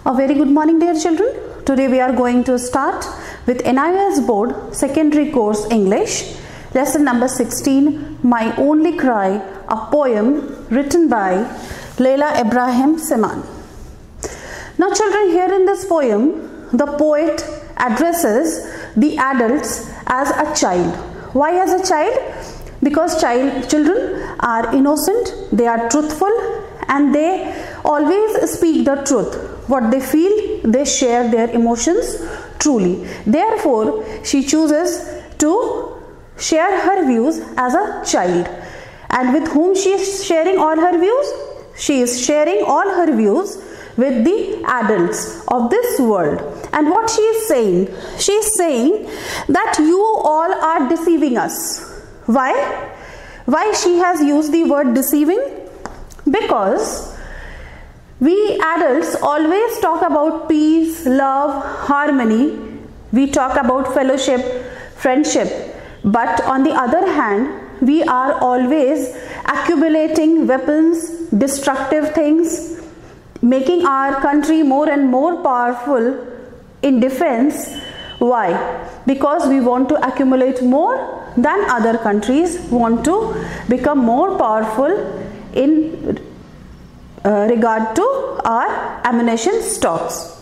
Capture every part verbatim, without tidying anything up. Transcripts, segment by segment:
A very good morning, dear children. Today we are going to start with N I S Board Secondary Course English, lesson number sixteen, My Only Cry, a poem written by Leila Ibrahim Seman. Now children, here in this poem, the poet addresses the adults as a child. Why as a child? Because child children are innocent, they are truthful, and they always speak the truth. What they feel, they share their emotions truly. Therefore, she chooses to share her views as a child. And with whom she is sharing all her views? She is sharing all her views with the adults of this world. And what she is saying? She is saying that you all are deceiving us. Why? Why she has used the word deceiving? Because we adults always talk about peace, love, harmony. We talk about fellowship, friendship. But on the other hand, we are always accumulating weapons, destructive things, making our country more and more powerful in defense. Why? Because we want to accumulate more than other countries want to become more powerful in uh, regard to our ammunition stocks.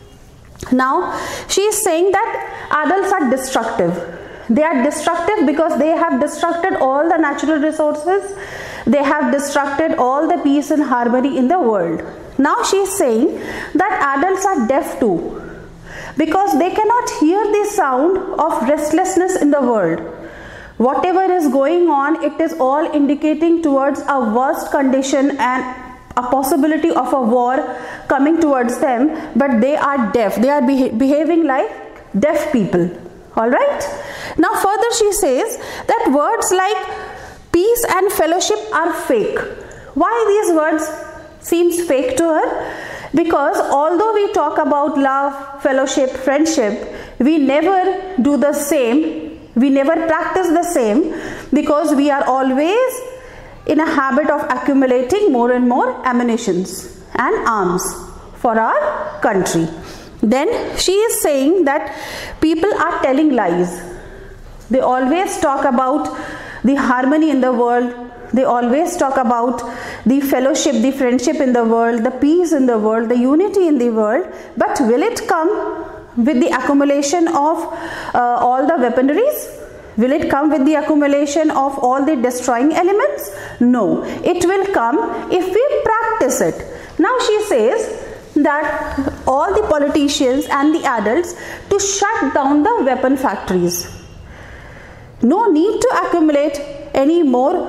Now she is saying that adults are destructive. They are destructive because they have destructed all the natural resources. They have destructed all the peace and harmony in the world. Now she is saying that adults are deaf too, because they cannot hear the sound of restlessness in the world. Whatever is going on, it is all indicating towards a worst condition and a possibility of a war coming towards them, but they are deaf. They are beha behaving like deaf people. Alright? Now further she says that words like peace and fellowship are fake. Why these words seems fake to her? Because although we talk about love, fellowship, friendship, we never do the same. We never practice the same because we are always in a habit of accumulating more and more ammunitions and arms for our country. Then she is saying that people are telling lies. They always talk about the harmony in the world. They always talk about the fellowship, the friendship in the world, the peace in the world, the unity in the world. But will it come with the accumulation of uh, all the weaponries? Will it come with the accumulation of all the destroying elements? No, it will come if we practice it. Now she says that all the politicians and the adults to shut down the weapon factories. No need to accumulate any more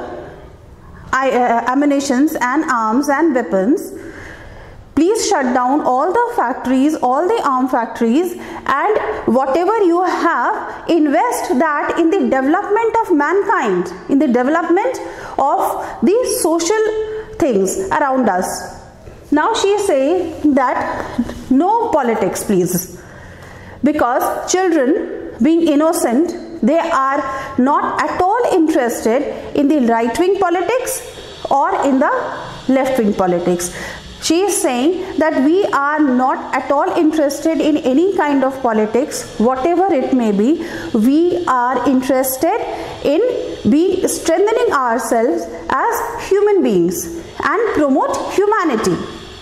uh, ammunitions and arms and weapons. Please shut down all the factories, all the arm factories, and whatever you have, invest that in the development of mankind, in the development of the social things around us. Now she is saying that no politics, please, because children being innocent, they are not at all interested in the right-wing politics or in the left-wing politics. She is saying that we are not at all interested in any kind of politics, whatever it may be. We are interested in being strengthening ourselves as human beings and promote humanity.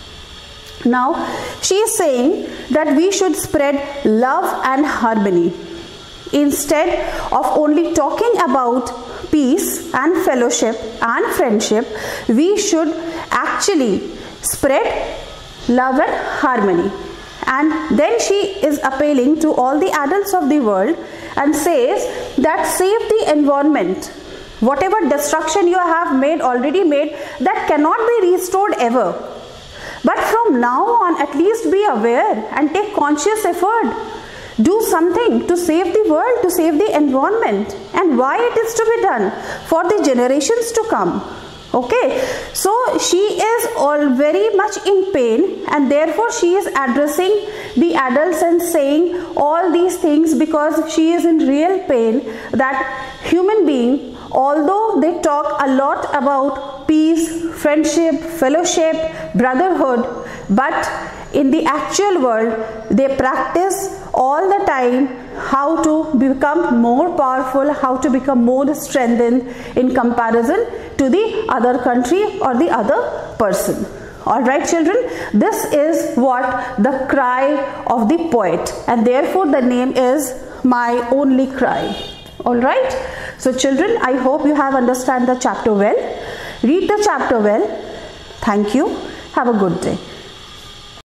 Now she is saying that we should spread love and harmony. Instead of only talking about peace and fellowship and friendship, we should actually spread love and harmony. And then she is appealing to all the adults of the world and says that save the environment. Whatever destruction you have made, already made, that cannot be restored ever. But from now on, at least be aware and take conscious effort. Do something to save the world, to save the environment. And why it is to be done? For the generations to come. Okay, so she is all very much in pain, and therefore she is addressing the adults and saying all these things because she is in real pain that human being, although they talk a lot about peace, friendship, fellowship, brotherhood, but in the actual world they practice all the time how to become more powerful, how to become more strengthened in comparison to the other country or the other person. Alright children, this is what the cry of the poet, and therefore the name is My Only Cry. Alright, so children, I hope you have understand the chapter well. Read the chapter well. Thank you. Have a good day.